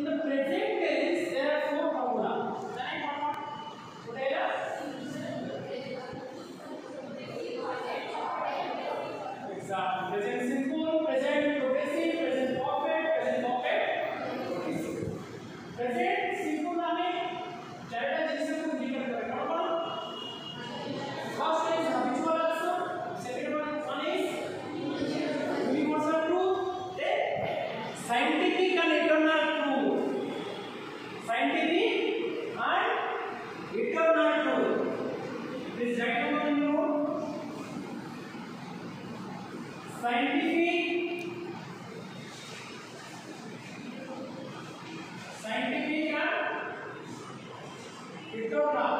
in the present tense there are four formula. Then I want what exactly. Present simple, present progressive, present perfect, present perfect. Present simple में चारटा जिससे तुम जिक्र करेंगे बराबर. First is habitual action, second one is universal truth, then scientific and eternal truth. Scientific and eternal truth. Please write down in your note. Scientific and eternal.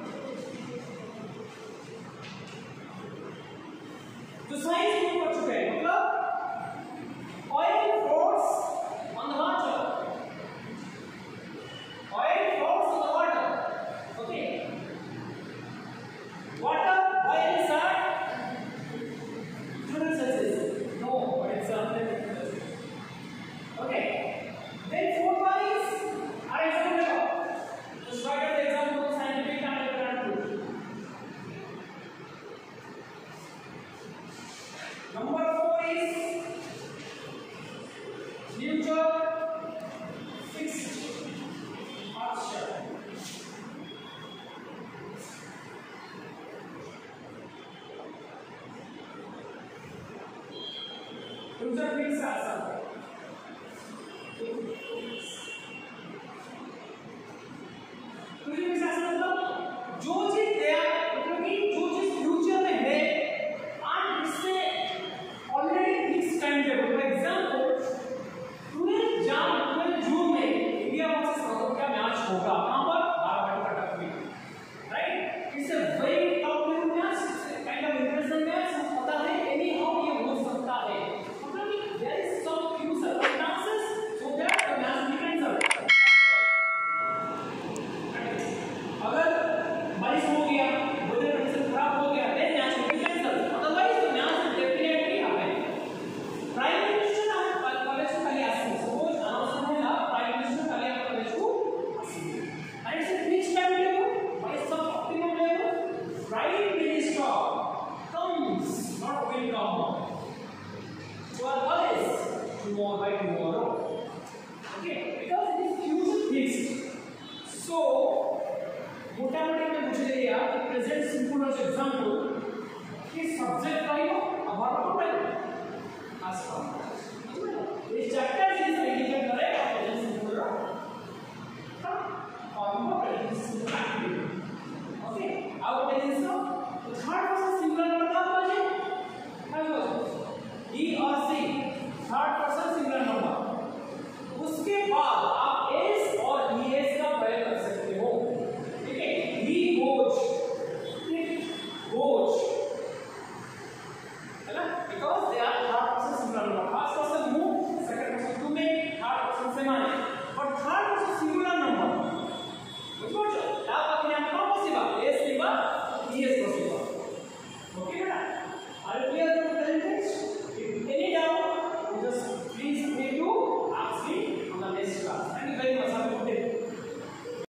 तो science में पढ़ चुके हैं मतलब oil floats on the water. Oil floats on the water. Okay. Water, oil is that fluid substance. No, it's unfluid. Okay. Then fourth one is our example. Just write down the example of scientific and eternal truth. Number 4 is future fixed posture. Future fixed asset. Future मतलब जो चीज है मतलब कि जो चीज future में है आज इससे already fix time table. For example 12 जून में India versus South Africa match होगा. कहां पर 12 बजे कटक में. Right. It's a very tough match, kind of interesting match. पता है एनी हाउ ये हो सकता है मतलब कि there is some few circumstances so that the match be cancelled. अगर बारिश हो गया, वेदर कंडीशन खराब हो गया, then match will be cancel. Otherwise the match will definitely happen. Prime minister आप कॉलेज को खाली आसी सपोज अनाउंसमेंट है ना प्राइम मिनिस्टर खाली आप कॉलेज को आसी and it's a fix time table by some optimum level. Prime minister comes not will come to our college tomorrow by tomorrow. Okay, because it is future fixed. So मोटा-मोटी में मुझे ये याद है प्रेजेंट सिंपल एज एग्जांपल कि subject का ही अब आप पढ़ो आज का इस चैप्टर